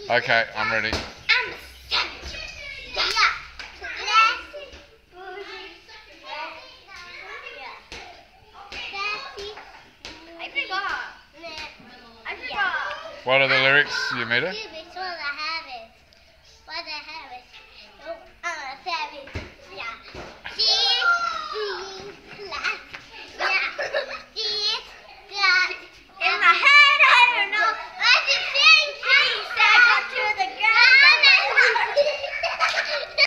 Okay, I'm ready. I forgot. What are the lyrics, you meter?